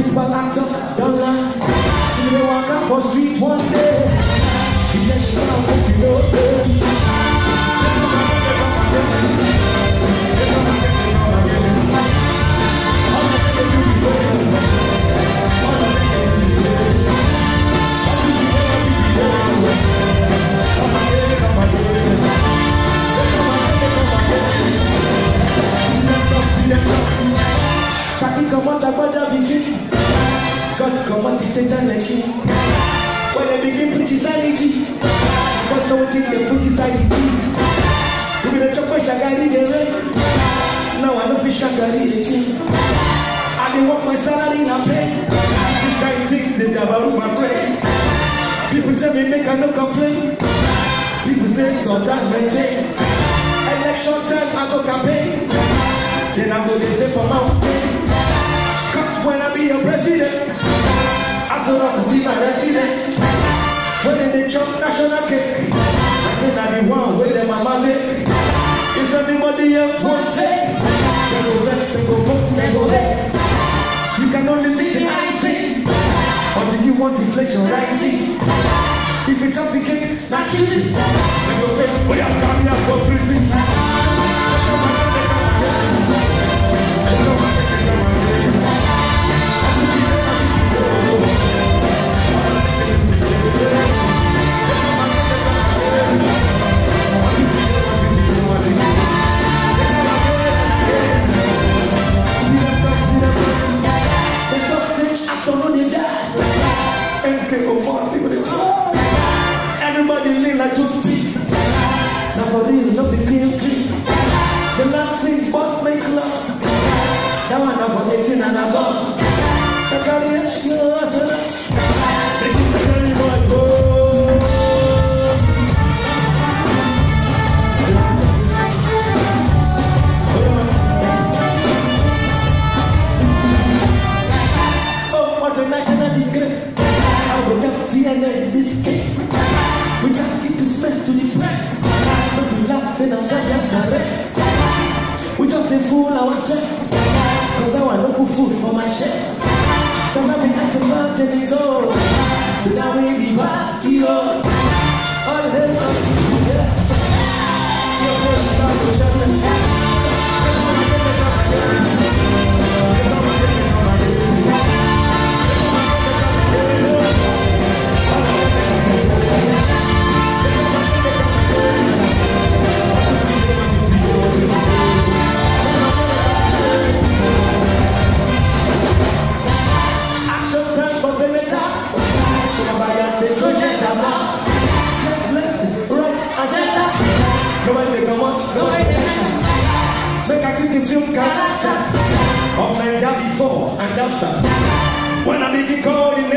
principal actors don't lie. You may walk out for streets one day. You get around if you know it. God come on, take that like you. When they begin criticality, but no one take the criticality. You be the chopper shagari the rain. Now I know fish shagari the king. I been work my salary in a pay. This kind of things they never rule my brain. People tell me make I no complain. People say so that maintain. Election time I go campaign. Then I go to stay for mountain. When I be your president, I still have to be my residence. When they chop national cake, I said I be one with them, mama make. If anybody else want take, they go rest, they go vote, they go there. You can only lick the icing, until you want inflation rising. If you chop the cake, not easy. They go pay for your family and go prison. Everybody live like 2 feet. Now for real, no big deal. The last thing boss make love. That one now for 18 and above. The career, no, I said that. They keep the very boy go. Oh, what a national disgrace. I will not CNN in this case. We can't keep this mess to the press. Don't be laughing and trying to rest. We just a fool ourselves. Cause now I don't put food for my chef. So now we have to love them we go. So now we be back, you know. All the hell comes to you. Your first start to judgment. Make I think it's film characters of Nigeria before and after. When I begin calling